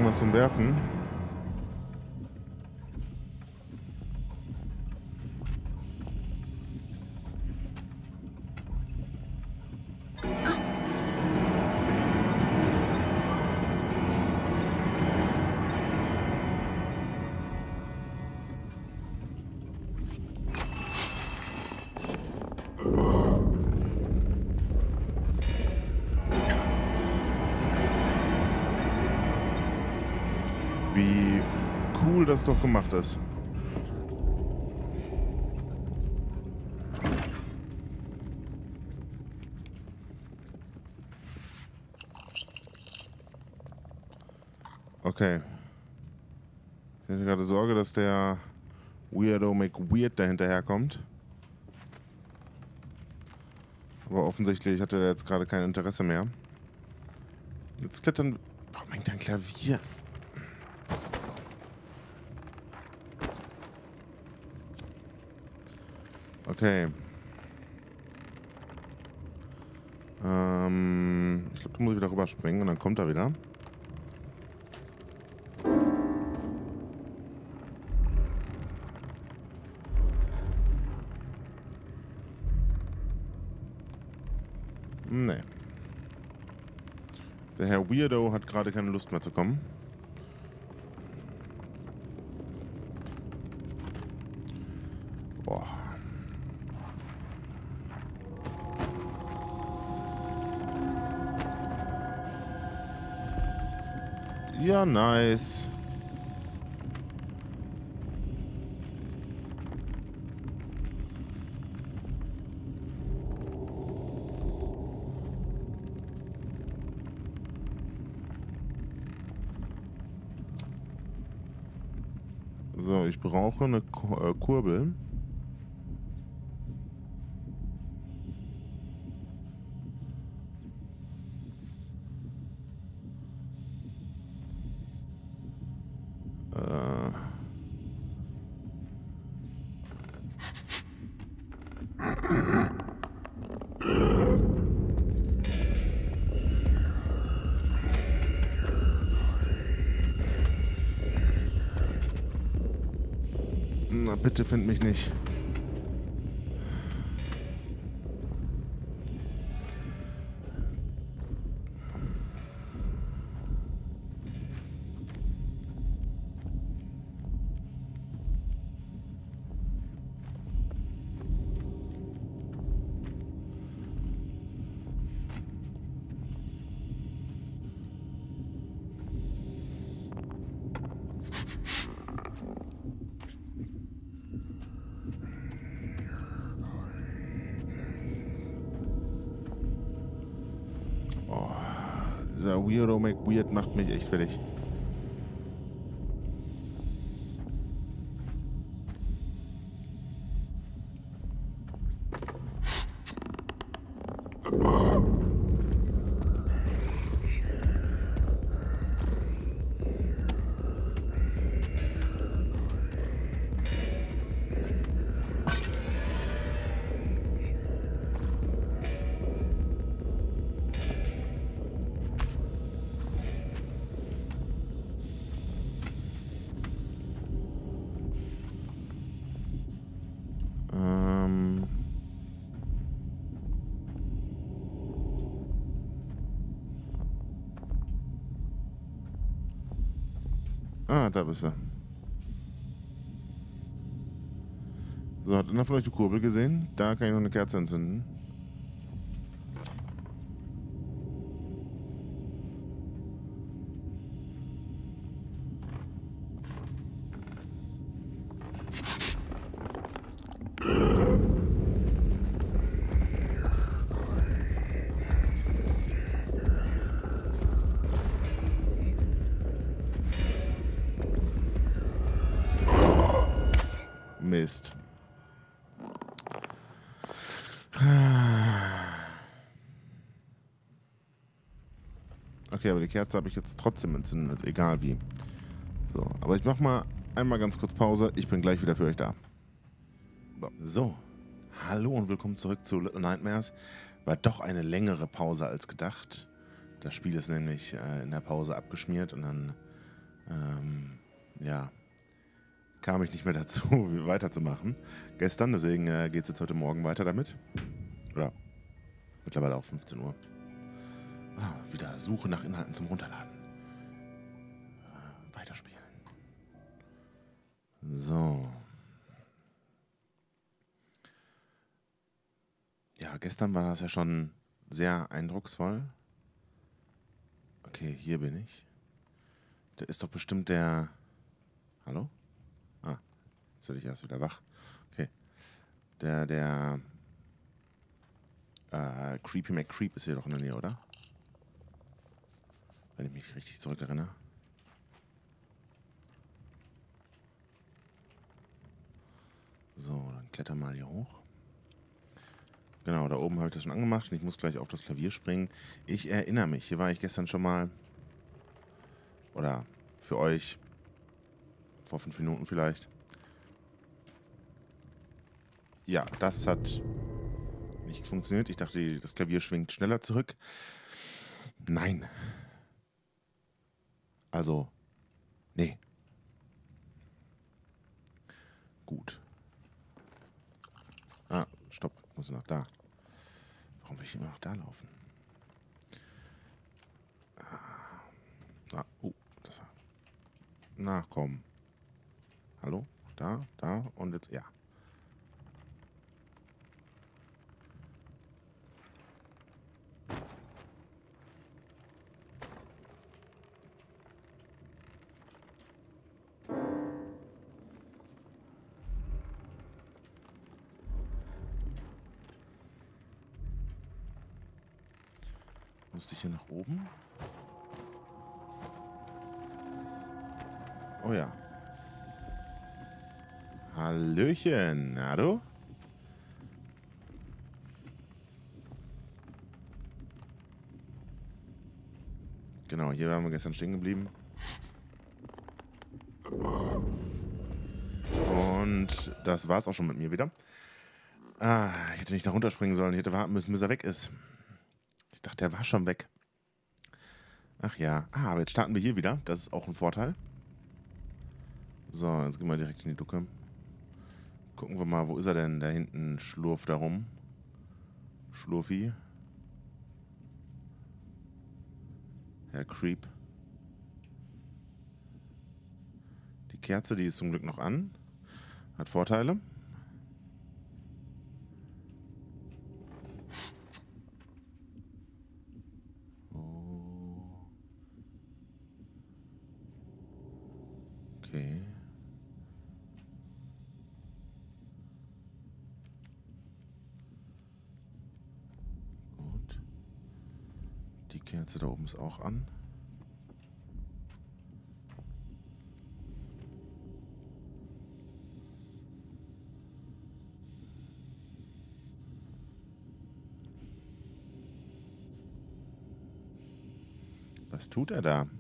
was zum Werfen. Wie cool das doch gemacht ist. Okay. Ich hatte gerade Sorge, dass der Weirdo McWeird dahinterherkommt. Aber offensichtlich hatte er jetzt gerade kein Interesse mehr. Jetzt klettern... Warum hängt da ein Klavier? Okay. Ich glaube, da muss ich wieder rüberspringen und dann kommt er wieder. Nee. Der Herr Weirdo hat gerade keine Lust mehr zu kommen. Boah. Ja, nice. So, ich brauche eine Kurbel. Na, bitte find mich nicht. Dieser Weirdo McWeird macht mich echt fertig. Ah, da bist du. So, hat einer von euch die Kurbel gesehen? Da kann ich noch eine Kerze entzünden. Mist. Okay, aber die Kerze habe ich jetzt trotzdem entzündet, egal wie. So, aber ich mache mal einmal ganz kurz Pause. Ich bin gleich wieder für euch da. So, hallo und willkommen zurück zu Little Nightmares. War doch eine längere Pause als gedacht. Das Spiel ist nämlich in der Pause abgeschmiert und dann Ja, kam ich nicht mehr dazu, weiterzumachen gestern. Deswegen geht es jetzt heute Morgen weiter damit. Oder mittlerweile auch 15 Uhr. Wieder Suche nach Inhalten zum Runterladen. Weiterspielen. So. Ja, gestern war das ja schon sehr eindrucksvoll. Okay, hier bin ich. Da ist doch bestimmt der... Hallo? Jetzt werde ich erst wieder wach. Okay. Der Creepy McCreep ist hier doch in der Nähe, oder? Wenn ich mich richtig zurückerinnere. So, dann kletter mal hier hoch. Genau, da oben habe ich das schon angemacht und ich muss gleich auf das Klavier springen. Ich erinnere mich, hier war ich gestern schon mal. Oder für euch vor 5 Minuten vielleicht. Ja, das hat nicht funktioniert. Ich dachte, das Klavier schwingt schneller zurück. Nein. Also, nee. Gut. Stopp. Ich muss noch da. Warum will ich immer noch da laufen? Das war... Na, komm. Hallo? Da und jetzt, ja. Musste ich hier nach oben? Oh ja. Hallöchen, na du? Genau, hier waren wir gestern stehen geblieben. Und das war's auch schon mit mir wieder. Ich hätte nicht da runterspringen sollen. Ich hätte warten müssen, bis er weg ist. Ich dachte, er war schon weg. Ach ja. Aber jetzt starten wir hier wieder. Das ist auch ein Vorteil. So, jetzt gehen wir direkt in die Ducke. Gucken wir mal, wo ist er denn? Da hinten schlurft da rum. Schlurfi. Herr Creep. Die Kerze, die ist zum Glück noch an. Hat Vorteile. Okay. Gut. Die Kerze da oben ist auch an. Was tut er da?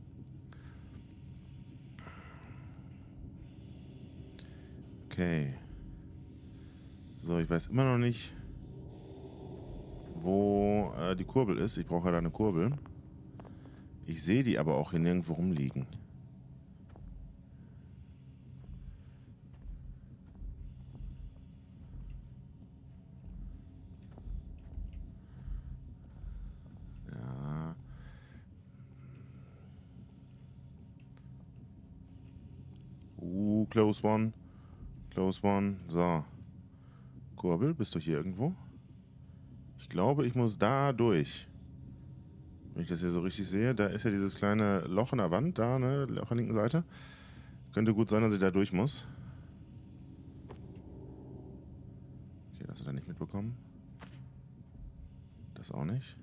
Okay. So, ich weiß immer noch nicht, wo die Kurbel ist. Ich brauche ja da eine Kurbel. Ich sehe die aber auch hier nirgendwo rumliegen. Ja. Close one. Close one. So. Kurbel, bist du hier irgendwo? Ich glaube, ich muss da durch. Wenn ich das hier so richtig sehe, da ist ja dieses kleine Loch in der Wand, da, ne? Auf der linken Seite. Könnte gut sein, dass ich da durch muss. Okay, das hat er nicht mitbekommen. Das auch nicht.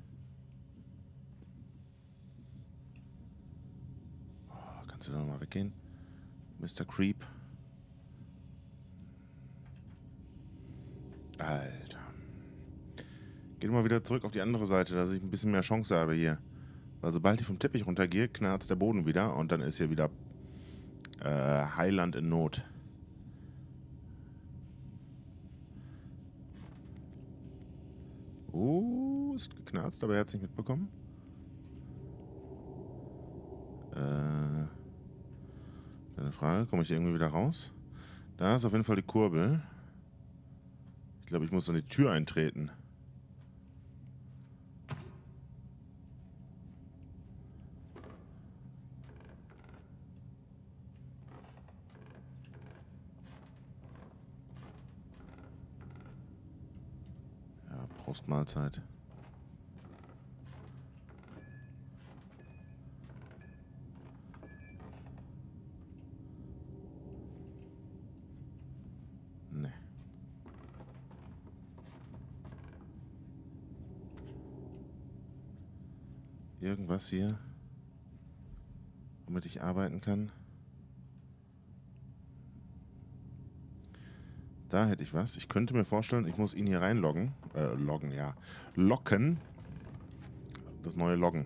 Oh, kannst du da nochmal weggehen? Mr. Creep. Alter. Geht mal wieder zurück auf die andere Seite, dass ich ein bisschen mehr Chance habe hier. Weil sobald ich vom Teppich runtergehe, knarzt der Boden wieder und dann ist hier wieder Heiland in Not. Es hat geknarzt, aber er hat es nicht mitbekommen. Frage, komme ich hier irgendwie wieder raus? Da ist auf jeden Fall die Kurbel. Ich glaube, ich muss an die Tür eintreten. Ja, Prostmahlzeit. Nee. Irgendwas hier, womit ich arbeiten kann. Da hätte ich was. Ich könnte mir vorstellen, ich muss ihn hier reinloggen. Locken. Das neue Loggen.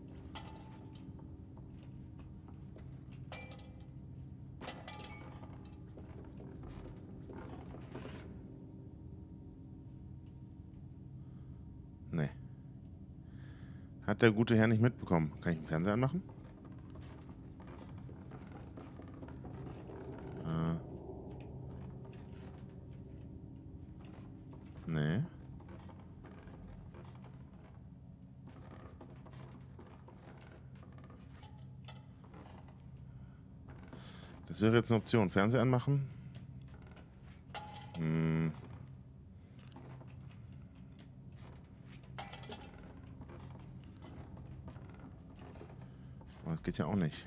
Nee. Hat der gute Herr nicht mitbekommen. Kann ich den Fernseher anmachen? Nee. Das wäre jetzt eine Option. Fernseher anmachen. Aber das geht ja auch nicht.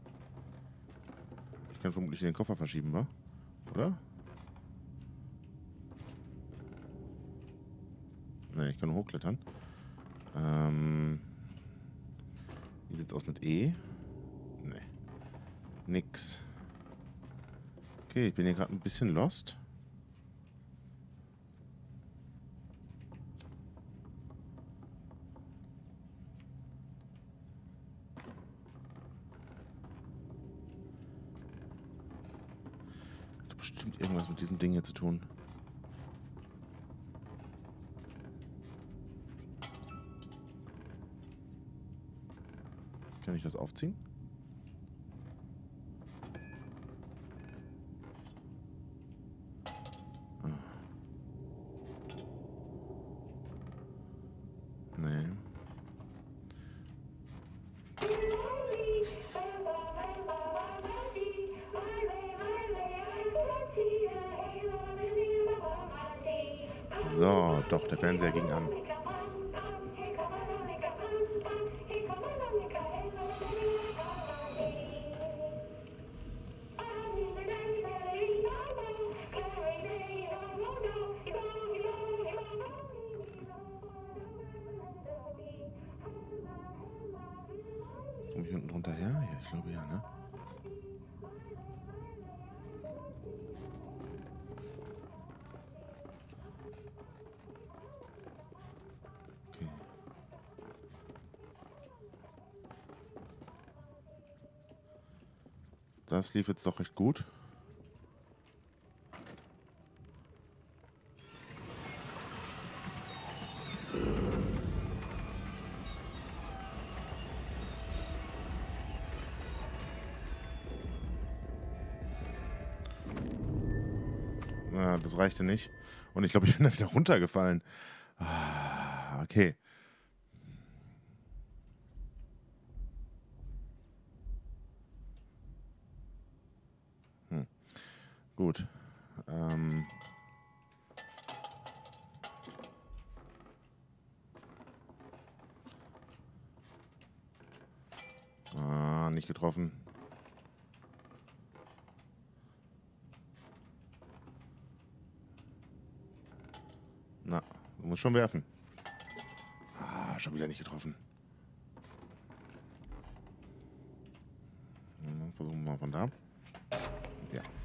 Ich kann vermutlich den Koffer verschieben, wa? Oder? Ne, ich kann nur hochklettern. Wie sieht's aus mit E? Ne. Nix. Okay, ich bin hier gerade ein bisschen lost. Hat bestimmt irgendwas mit diesem Ding hier zu tun. Kann ich das aufziehen? Nee. So, doch, der Fernseher ging an. Komme ich unten drunter her? Ja, ich glaube ja, ne? Okay. Das lief jetzt doch recht gut. Ja, das reichte nicht. Und ich glaube, ich bin da wieder runtergefallen. Ah, okay. Gut. Nicht getroffen. Na, du musst schon werfen. Schon wieder nicht getroffen. Versuchen wir mal von da. Ja.